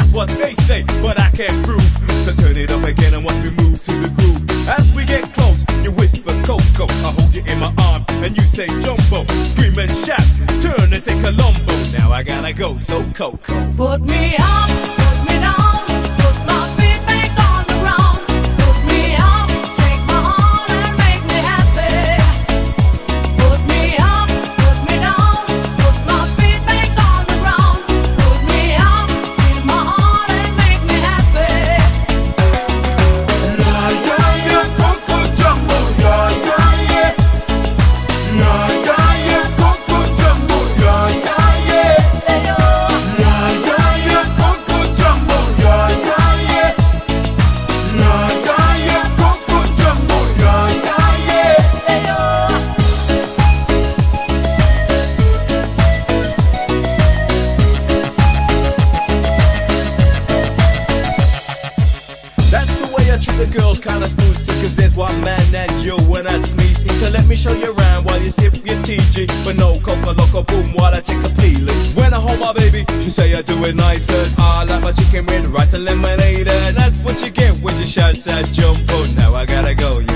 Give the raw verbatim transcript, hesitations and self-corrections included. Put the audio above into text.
that's what they say, but I can't prove. So turn it up again and watch me move to the groove. As we get close, you whisper Coco, I hold you in my arms and you say Jumbo. Scream and shout, turn and say Colombo. Now I gotta go, so Coco. Put me up, put me down, put my feet back on the ground. Put me up, take my heart and make me happy. Put me up, put me down, put my feet back on the ground. Put me up, feel my heart and make me happy. Yeah, yeah, yeah, Coco Jumbo, yeah, yeah, yeah. Yeah, yeah, yeah, Coco Jumbo, yeah, yeah, yeah. Yeah, yeah, yeah, Coco Jumbo, yeah, yeah, yeah. Yeah, yeah, yeah, Coco Jumbo, yeah, yeah, yeah. That's the way I treat the girls, kinda smooth too, cause there's one man and you and that's me. See, so let me show you around while you sip your T G. But no coca loco boom while I take a peeling. When I hold my baby, she say I do it nicer. I like my chicken with rice and lemonade, and that's what you get when you shout that Jumbo. Now I gotta go.